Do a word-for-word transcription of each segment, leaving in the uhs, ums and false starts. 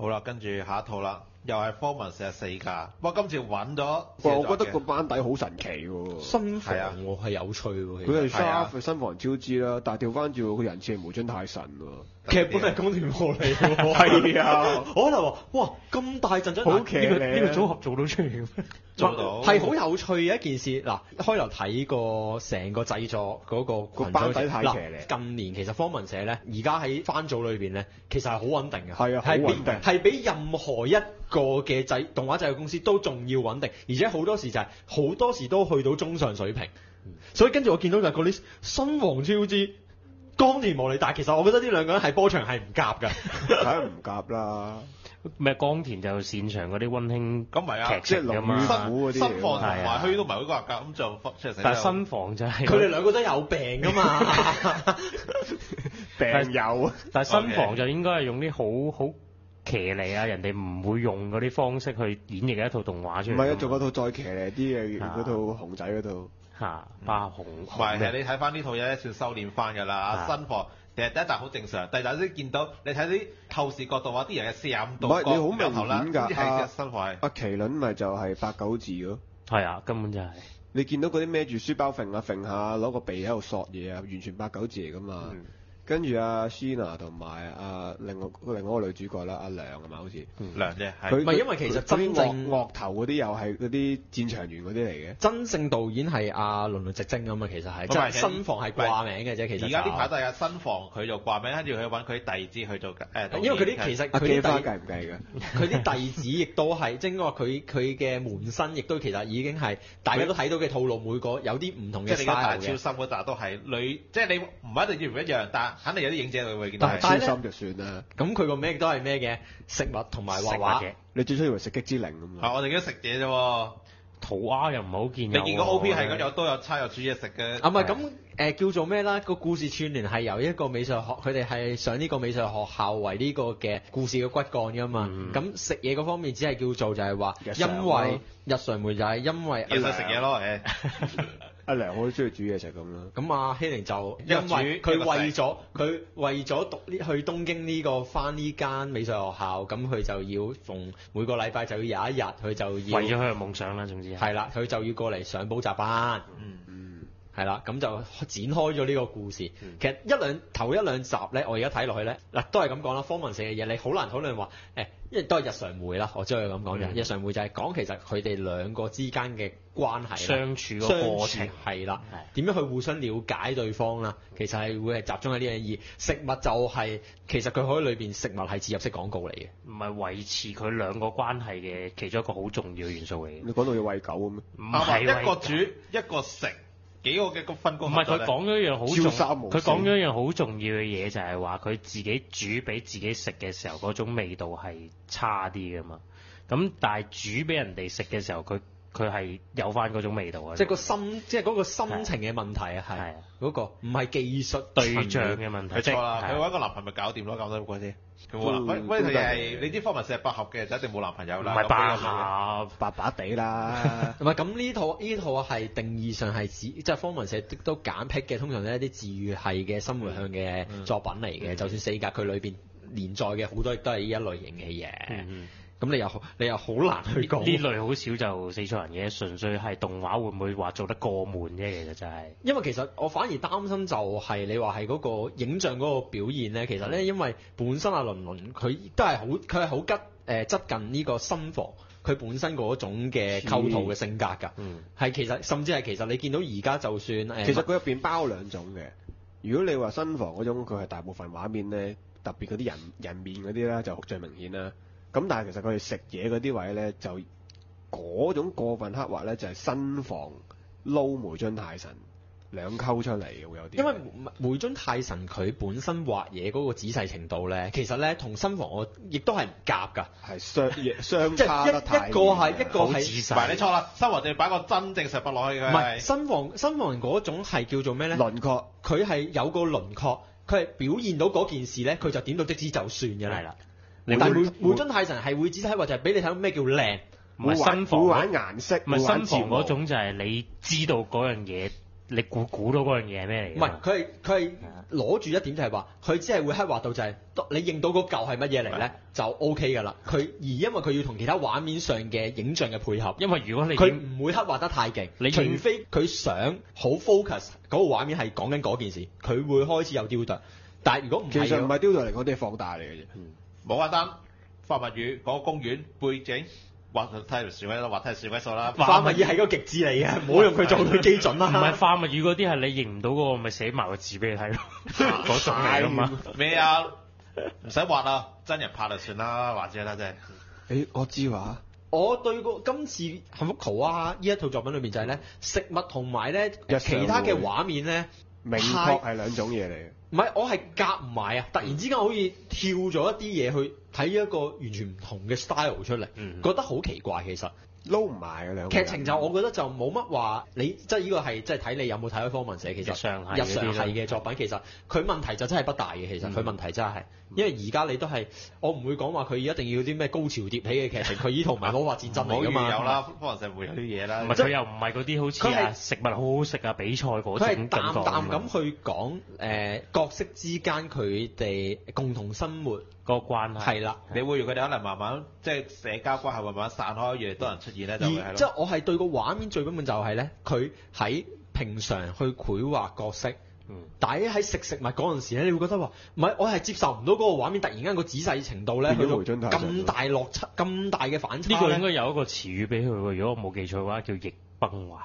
好啦，跟住下一套啦，又係科文四十四架，不過今次揾咗。 哇！我覺得個班底好神奇喎。 新房係啊喎係有趣喎， 佢係係啊 Shaft 新房超支啦，但係調翻轉佢人設係無津太神喎。 劇本係宮田貨嚟喎。 係啊， 我可能話哇咁大陣仗， 好嗱騎呢呢個組合做到出嚟嘅咩？ 做到係好有趣嘅一件事。嗱，開頭睇過成個製作嗰個個群組班底太騎呢嗱，近年其實方文社咧，而家喺番組裏邊咧，其實係好穩定嘅。 係啊好係比穩定係比任何一個嘅製動畫製作公司都仲要穩定，而且好多時就係、好多時都去到中上水平。所以跟住我見到就係嗰啲新黃超之、岡田莫利，但係其實我覺得呢兩個人係波場係唔夾㗎。 梗係唔夾啦。 咩江田就擅長嗰啲溫馨咁咪啊， 劇情㗎嘛， 即係新龍虎嗰啲新房同係啊埋虛都唔係嗰個格，咁就出嚟死。 但係新房就係佢哋兩個都有病㗎嘛。 病友啊！ 但係新房就應該係用啲好好騎呢啊，人哋唔會用嗰啲方式去演繹嘅一套動畫出嚟㗎嘛。 唔係啊，仲有套再騎呢啲嘅啊嗰套熊仔嗰套。 嚇巴紅唔係，其實你睇翻呢套嘢算修練翻㗎啦。 啊新房其實第一集好正常，第二集先見到你睇啲透視角度話啲人嘅四十五唔度係你好明角頭啦， 顯呢啲係㗎啊嘅新房係。 阿麒麟咪就係八九字咯。 係啊，根本就係、 你見到嗰啲孭住書包揈下揈下，攞個鼻喺度索嘢啊，完全八九字嚟噶嘛。 嗯跟住阿 Sheena 同埋阿另外另外一個女主角啦，阿梁係咪好似？ 涼啫，係。 佢唔係因為其實真正嗰啲惡惡頭嗰啲又係嗰啲戰場員嗰啲嚟嘅。 真正導演係阿輪輪直晶咁嘛，其實係即係唔係其實新房係掛名嘅啫，其實而家呢排就都係啊，新房佢就掛名，跟住佢揾佢弟子去做誒導演。 因為佢啲其實阿基花佢啲弟計唔計㗎？ 佢啲弟子亦都係，即係應該話佢佢嘅門生亦都其實已經係大家都睇到嘅套路，每個有啲唔同嘅即係你而家 style 大超嘅。 深嗰集都係女，即係你唔一定要唔一樣，但肯定有啲影者會見到係。 但係呢超深就算啦。 咁佢個名亦都係咩嘅？食物同埋畫食畫。 嘅你最初以為食擊之靈咁啊？ 係我哋而家食嘢啫喎， 塗鴉又唔係好見有喎。 你見個 O P 係咁有刀有叉有煮嘢食嘅。 啊唔係咁誒叫做咩啦？個故事串聯係由一個美術學，佢哋係上呢個美術學校為呢個嘅故事嘅骨幹㗎嘛。 嗯咁食嘢嗰方面只係叫做就係話， 日常因咯為日常梅就係因為日想食嘢咯，誒。 阿梁我都中意煮嘢食咁啦。 咁啊，希玲就一個因為煮一個佢為咗佢為咗讀呢去東京呢、個翻呢間美術學校，咁佢就要逢每個禮拜就要有一日，佢就要為咗佢嘅夢想啦，總之係係啦，佢就要過嚟上補習班， 嗯嗯。 係啦，咁就展開咗呢個故事。其實一兩頭一兩集咧，我而家睇落去咧，嗱都係咁講啦。方文社嘅嘢你好難討論話誒，因為都係日常會啦，我只可以咁講啫。 嗯日常會就係講其實佢哋兩個之間嘅關係啦相處個過程相處係啦係， 點樣去互相了解對方啦？其實係會係集中喺呢樣嘢。食物就係、其實佢可以裏邊食物係植入式廣告嚟嘅。 唔係維持佢兩個關係嘅其中一個好重要嘅元素嚟嘅。 你講到要餵狗咁咩？ 唔啱啊係一個為煮一個食，幾個嘅個分工唔係合作咧。 佢講咗一樣好重， 朝三暮四佢講咗一樣好重要嘅嘢，就係話佢自己煮俾自己食嘅時候，嗰種味道係差啲噶嘛。咁但係煮俾人哋食嘅時候，佢佢係有翻嗰種味道啊。 即係個心，即係嗰個心情嘅問題啊，係係嗰個唔係技術對象層面嘅問題。 佢錯啦， 係佢揾個男朋友咪搞掂咯，搞得好鬼先。佢冇男，喂都喂，佢都係你啲科文社百合嘅就一定冇男朋友啦。 唔係百咁呢合。 白白地啦。 唔係咁呢套呢套係定義上係指即係方文社都揀剔嘅，通常都係一啲治愈系嘅生活向嘅作品嚟嘅。就算四格佢裏邊連載嘅好多亦都係呢一類型嘅嘢。 嗯咁你又好你又好難去講呢類好少就死錯人嘅，純粹係動畫會唔會話做得過悶啫？其實就係、 因為其實我反而擔心就係你話係嗰個影像嗰個表現咧，其實咧因為本身阿倫倫佢都係好佢係好吉誒側近呢個新房佢本身嗰種嘅構圖嘅性格㗎，係、 嗯其實甚至係其實你見到而家就算誒， 其實佢入邊包兩種嘅。如果你話新房嗰種，佢係大部分畫面咧，特別嗰啲人人面嗰啲咧就最明顯啦。咁但係其實佢哋食嘢嗰啲位咧，就嗰種過分刻畫咧，就係新房撈梅津泰臣兩溝出嚟嘅會有啲。 因為梅津泰臣佢本身畫嘢嗰個仔細程度咧，其實咧同新房我亦都係唔夾㗎， 係相相即係差得太一一個係一個係。 好仔唔係你細。 錯啦，新王就要擺個真正實物落去嘅。 唔係新房新房嗰種係叫做咩咧？ 輪廓。 佢係有個輪廓，佢係表現到嗰件事咧，佢就點到即止就算嘅啦。 係啦， 但係會梅梅津泰臣係會仔細或者係俾你睇到咩叫靚。 唔係新房會嗰玩顏色， 唔係新房嗰種。 種就係你知道嗰樣嘢你估估到嗰樣嘢係咩嚟㗎嘛？ 唔係佢係佢係攞住一點就係話，佢只係會刻畫到就係、你認到嗰嚿係乜嘢嚟咧，就 O K 㗎啦。佢而因為佢要同其他畫面上嘅影像嘅配合， 因為如果你佢唔會刻畫得太勁， 你除非佢想好 focus 嗰個畫面係講緊嗰件事，佢會開始有雕琢。但係如果唔係， 其實唔係雕琢嚟講，啲係放大嚟嘅啫。 冇簡單，化物語嗰個公園背景。畫睇條樹位啦，畫睇條樹位數啦。 化物語係個極致嚟嘅，唔好用佢做佢基準啦。 唔係化物語嗰啲係你認唔到嗰個，咪寫埋個字俾你睇咯，嗰種嚟㗎嘛。 咩啊？唔使畫啊，真人拍就算啦，或者啦真係。 誒，我知話。 我對個今次幸福圖啊呢一套作品裏面就係咧食物同埋咧日常其他嘅畫面咧， 明確係兩種嘢嚟嘅。 唔係我係夾唔埋啊！突然之間好似跳咗一啲嘢去睇一個完全唔同嘅 style 出嚟， 嗯覺得好奇怪其實。 撈唔埋嘅兩個劇情就我覺得就冇乜話，你即係呢個係即係睇你有冇睇開科文社，其實日常係日常嗰啲啦係嘅作品，其實佢問題就真係不大嘅，其實佢問題真係，因為而家你都係我唔會講話佢一定要啲咩高潮迭起嘅劇情，佢依套唔係魔法戰爭嚟㗎嘛。 有啦，科幻社會有啲嘢啦。 唔係佢又唔係嗰啲好似佢係啊食物好好食啊比賽嗰佢係種淡淡感覺啊嘛咁去講誒、呃、角色之間佢哋共同生活個關係。 係啦。 你會讓佢哋可能慢慢即係社交關係會慢慢散開，越嚟越多人出現咧，就會係咯。 而即係我係對個畫面最根本就係咧，佢喺平常去繪畫角色， 嗯但係喺食食物嗰陣時咧，你會覺得話唔係，我係接受唔到嗰個畫面突然間個仔細程度咧，去到變咗回春太咁大落差、咁大嘅反差呢個咧應該有一個詞語俾佢喎，如果我冇記錯嘅話，叫逆崩壞。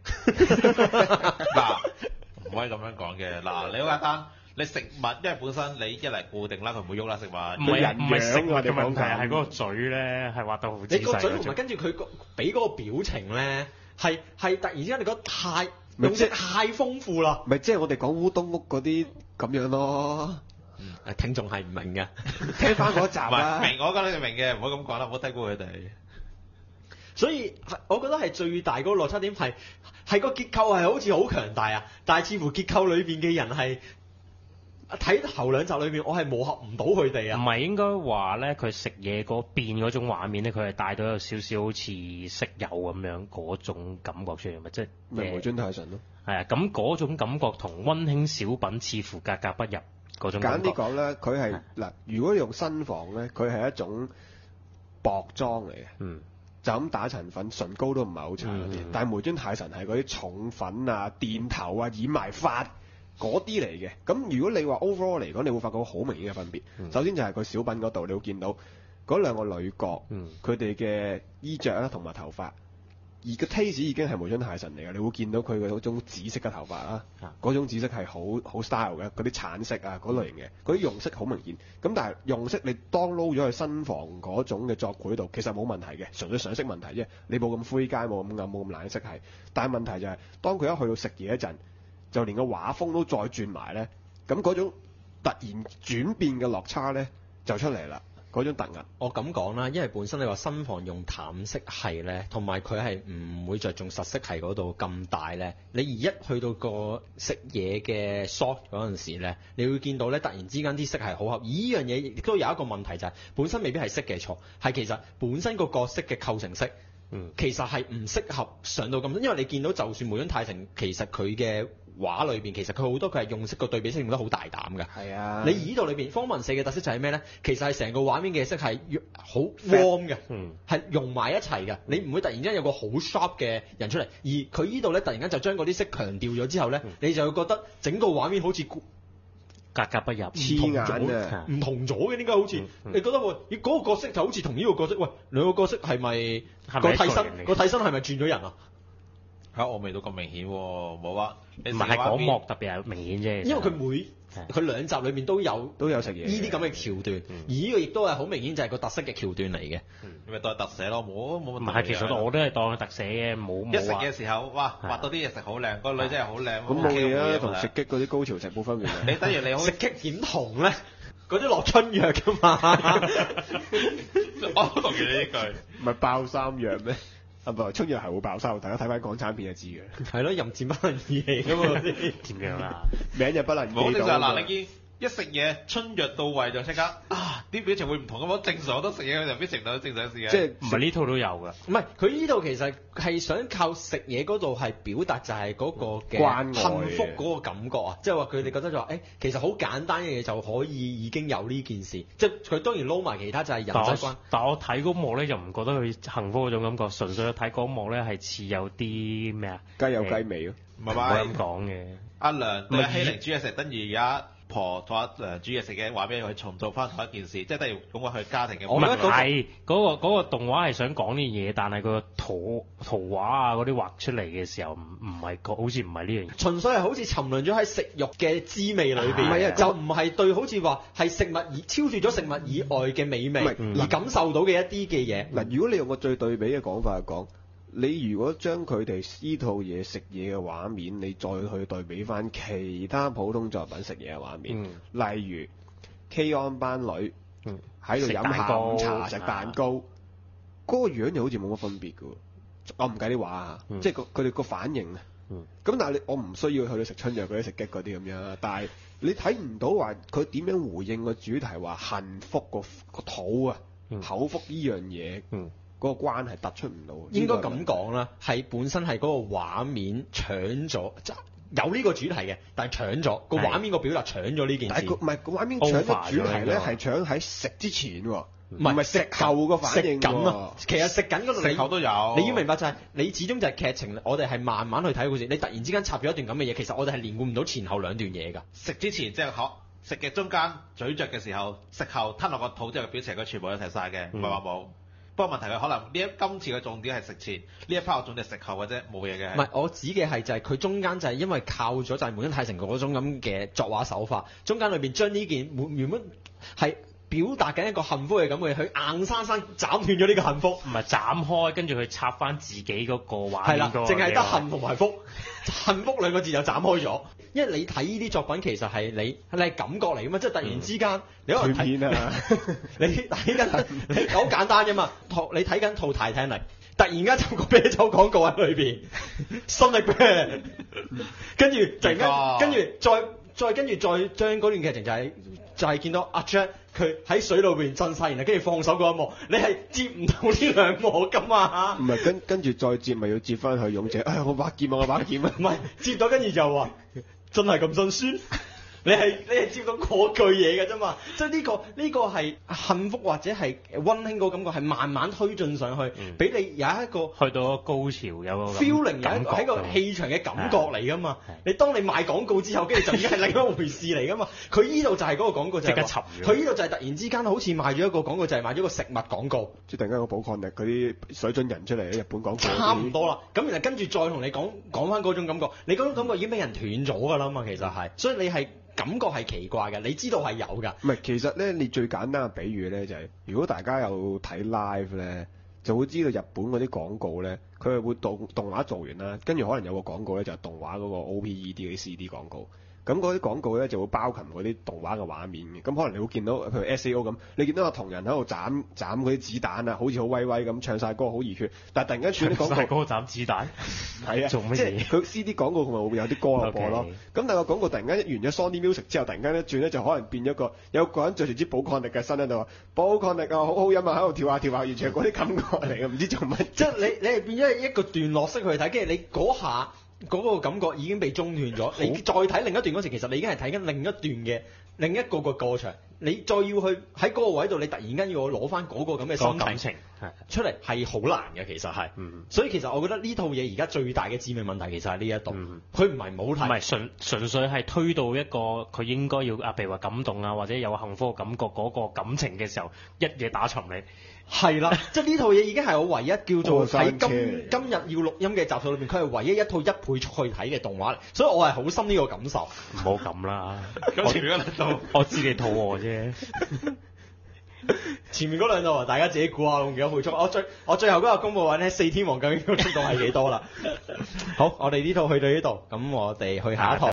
嗱，唔可以咁樣講嘅。嗱，你好簡單，你食物因為本身你一嚟固定啦，佢唔會喐啦，食物。 唔係人唔係食物樣我哋嘅問題， 講緊係嗰個嘴咧係畫到好仔你個嘴同埋細嗰種。 跟住佢個俾嗰個表情咧，係係突然之間你覺得太咪即用色太豐富啦。 咪即係我哋講烏冬屋嗰啲咁樣咯。 誒聽眾係唔明嘅。 聽翻嗰集唔啦係。明，我覺得你明嘅，唔好咁講啦，唔好低估佢哋。 所以係我覺得係最大嗰個落差點係係個結構係好似好強大啊，但係似乎結構裏邊嘅人係睇頭兩集裏邊，我係磨合唔到佢哋啊。 唔係應該話咧，佢食嘢嗰變嗰種畫面咧，佢係帶到有少少好似食友咁樣嗰種感覺出嚟嘛，即係咪無尊太神咯。 係啊，咁嗰種感覺同溫馨小品似乎格格不入嗰種簡感覺。 啲講咧，佢係嗱，如果用新房咧，佢係一種薄裝嚟嘅。 嗯。 就咁打層粉，唇膏都唔係好搽嗰啲， 嗯但係梅尊太神係嗰啲重粉啊、電頭啊、染埋髮嗰啲嚟嘅。咁如果你話 overall 嚟講，你會發覺好明顯嘅分別。 嗯首先就係佢小品嗰度，你會見到嗰兩個女角， 嗯佢哋嘅衣着啦同埋頭髮，而個 taste 已經係梅尊太神嚟嘅。你會見到佢嘅嗰種紫色嘅頭髮啦，嗰、 啊種紫色係好好 style 嘅，嗰啲橙色啊嗰類型嘅，嗰啲用色好明顯。咁但係用色你當撈咗去新房嗰種嘅作繪度，其實冇問題嘅，純粹上色問題啫。你冇咁灰階，冇咁暗，冇咁冷色係。但係問題就係、是，當佢一去到食嘢一陣，就連個畫風都再轉埋咧，咁嗰種突然轉變嘅落差咧就出嚟啦。嗰種突兀， 我咁講啦，因為本身你話新房用淡色系咧，同埋佢係唔會着重實色系嗰度咁大咧。你而一去到個食嘢嘅 shot 嗰陣時咧，你會見到咧，突然之間啲色係好合。而呢樣嘢亦都有一個問題就係、是，本身未必係色嘅錯，係其實本身個角色嘅構成色， 嗯， 其實係唔適合上到咁，因為你見到就算梅津泰成，其實佢嘅畫裏邊其實佢好多佢係用色個對比色用得好大膽㗎。 係啊， 你依度裏邊方文社嘅特色就係咩咧？其實係成個畫面嘅色係好 warm 嘅， 嗯， 係融埋一齊嘅。你唔會突然之間有個好 sharp 嘅人出嚟，而佢依度咧突然間就將嗰啲色強調咗之後咧， 嗯你就會覺得整個畫面好似格格不入， 黐眼啊！ 唔同咗嘅，點解好似、 嗯嗯你覺得喎？咦，嗰個角色就好似同呢個角色，喂，兩個角色係咪係咪個替一個人嚟身個替身係咪轉咗人啊？ 嚇、我未到咁明顯喎，冇啊！你唔係係嗰嗰幕特別係明顯啫。 因為佢每係佢兩集裏面都有都有食嘢， 呢啲咁嘅橋段， 嗯而呢個亦都係好明顯就係個特色嘅橋段嚟嘅。 你咪當係特寫咯，冇冇唔乜。 係，其實我都係當佢特寫嘅，冇一食冇話嘅時候，哇， 係畫到啲嘢食好靚，個女真係好靚。 咁冇嘢啊，同冇食擊嗰啲高潮食冇分別嘅。 你等於你好食激點同咧？嗰啲落春藥噶嘛？ 我好同意你呢句。 唔係爆衫藥咩？啊唔係春藥係會爆衫，大家睇翻港產片就知嘅。 係咯，任劍不能二嚟噶嘛嗰啲。 點樣啊？ 名就不能記冇正常嗱， 到啊嘛你見一食嘢春藥到位就即刻啊啲表情會唔同咁，我正常我都食嘢，佢就表情到正常事嘅。 即係唔係呢套都有㗎。 唔係佢呢度其實係想靠食嘢嗰度係表達就係嗰個嘅關愛幸福嗰個感覺啊，即係話佢哋覺得就話誒，其實好簡單嘅嘢就可以已經有呢件事，即係佢當然撈埋其他就係人但際關我。但我睇嗰幕咧，又唔覺得佢幸福嗰種感覺，純粹睇嗰幕咧係似有啲咩啊？ 雞有雞味咯。 唔係唔可以咁咪？ 講嘅。 阿梁對阿唔係希玲煮嘢食，等於而家婆同阿梁煮嘢食嘅畫面，佢重做翻同一件事，即係等於講翻佢家庭嘅唔溫暖。 我覺得嗰個係嗰個嗰個動畫係想講呢嘢，但係個圖圖畫啊嗰啲畫出嚟嘅時候，唔唔係個好似唔係呢樣嘢。 純粹係好似沉淪咗喺食肉嘅滋味裏邊， 唔係啊就唔係對好似話係食物以超脫咗食物以外嘅美味， 唔而感受到嘅一啲嘅嘢。 嗱，如果你用個最對比嘅講法嚟講，你如果將佢哋呢套嘢食嘢嘅畫面，你再去對比翻其他普通作品食嘢嘅畫面， 嗯例如 K 安班女嗯喺度飲食蛋下午茶、 糕食蛋糕，嗰、個樣又好似冇乜分別嘅喎。我唔計啲畫啊， 嗯即係個佢哋個反應啊。 嗯咁但係你我唔需要去到食春藥嗰啲食激嗰啲咁樣啊，但係你睇唔到話佢點樣回應個主題話幸福個個肚啊、 嗯口福呢樣嘢。 嗯嗰個關係突出唔到， 應該呢個係咁講啦，係本身係嗰個畫面搶咗，即係有呢個主題嘅，但係搶咗個係畫面個表達搶咗呢件事但係個。唔係個畫面搶嘅 Over 主題咧， 咗係搶喺食之前喎，唔係係食後個反應食緊喎啊！其實食緊嗰度你食後都有。 你要明白就係、你始終就係劇情，我哋係慢慢去睇故事。你突然之間插咗一段咁嘅嘢，其實我哋係連貫唔到前後兩段嘢㗎。 食之前即係口食嘅中間咀嚼嘅時候，食後吞落個肚之後嘅表情，佢全部有齊晒嘅，唔係話冇。不過問題佢可能呢一今次嘅重點係食前，呢一 part 重點係食後嘅啫，冇嘢嘅。 唔係，我指嘅係就係佢中間就係因為靠咗就係滿身太成嗰種咁嘅作畫手法，中間裏邊將呢件原原本係表達緊一個幸福嘅感覺，佢硬生生斬斷咗呢個幸福。 唔係斬開，跟住佢插翻自己嗰個畫係啦， 面嗰個淨係得嘢幸同埋福，幸福兩個字就斬開咗。因為你睇呢啲作品其實係你你係感覺嚟噶嘛，即係突然之間、你可能斷睇片啊， 你睇緊你好簡單啫嘛，套你睇緊套 Titanic，突然間就個啤酒廣告喺裏邊，新力啤，跟住突然間哦跟住再再跟住再將嗰段劇情就係、就係、見到阿 Jack 佢喺水裏邊震晒，然後跟住放手嗰一幕，你係接唔到呢兩幕噶嘛？ 唔係跟跟住再接咪要接翻去勇者，唉我把劍啊我把劍啊， 唔係接到跟住就話真係咁辛酸。你係你係接到嗰句嘢嘅啫嘛，即係呢個呢、個係幸福或者係溫馨嗰個感覺係慢慢推進上去，俾、你有一個去到個高潮有個 feeling 有一感覺個喺個咁氣場嘅感覺嚟噶嘛係。 你當你賣廣告之後，跟住就已經係另一回事嚟噶嘛。佢依度就係嗰個廣告就係即刻話沉咗佢依度就係突然之間好似賣咗一個廣告，就係賣咗個食物廣告。 即係突然間個寶礦力嗰啲水準人出嚟，日本廣告嗰啲差唔多啦，咁然後跟住再同你講講翻嗰種感覺，你嗰種感覺已經俾人斷咗㗎啦嘛，其實係，所以你係感覺係奇怪嘅，你知道係有㗎。 唔係，其實咧，你最簡單嘅比喻咧就係、如果大家有睇 live 咧，就會知道日本嗰啲廣告咧，佢係會動動畫做完啦，跟住可能有個廣告咧就係、動畫嗰個 O P E D 嗰啲 C D 廣告。咁嗰啲廣告咧就會包含嗰啲動畫嘅畫面嘅，咁可能你會見到，譬如 S A O 咁，你見到個同人喺度斬斬嗰啲子彈啊，好似好威威咁，唱晒歌好熱血，但係突然間轉啲廣告， 唱晒歌斬子彈， 係啊， 做乜嘢即係佢 C D 廣告同埋會有啲歌落播咯。 OK 咁但係個廣告突然間完咗 Sony Music 之後，突然間一轉咧就可能變咗個有個人着住支寶礦力嘅身喺度話，寶礦力啊，好好飲啊，喺度跳下跳下，完全係嗰啲感覺嚟嘅，唔知做乜。 即係你你係變咗一個段落式去睇，跟住你嗰下嗰、個感覺已經被中斷咗。你再睇另一段嗰時，其實你已經係睇緊另一段嘅另一個個過場。你再要去喺嗰個位度，你突然間要我攞翻嗰個咁嘅個心感情情係出嚟係好難嘅，其實係。 嗯所以其實我覺得呢套嘢而家最大嘅致命問題其實係呢一度嗯， 佢唔係唔好唔睇， 係純純粹係推到一個佢應該要啊，譬如話感動啊，或者有幸福嘅感覺嗰個感情嘅時候，一嘢打沉你。 係啦，即係呢套嘢已經係我唯一叫做喺過山車今今日要錄音嘅集數裏面，佢係唯一一套一倍速去睇嘅動畫嚟，所以我係好深呢個感受。 唔好咁啦， 咁前面嗰兩套我知你肚餓啫。 前面嗰兩套啊，大家自己估下用幾多倍速。我最我最後嗰個公佈話咧，四天王究竟個速度係幾多啦？好，我哋呢套去到呢度，咁我哋去下一套。